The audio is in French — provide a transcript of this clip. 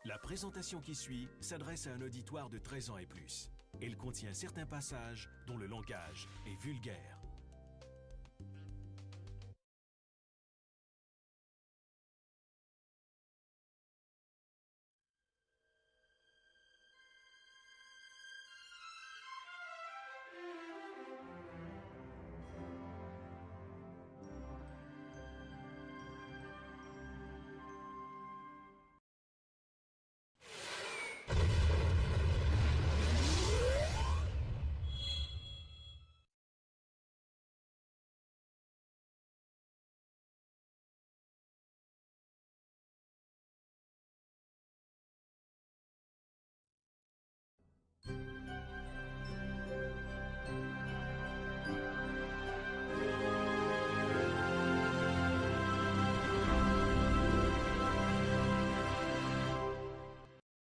La présentation qui suit s'adresse à un auditoire de 13 ans et plus. Elle contient certains passages dont le langage est vulgaire.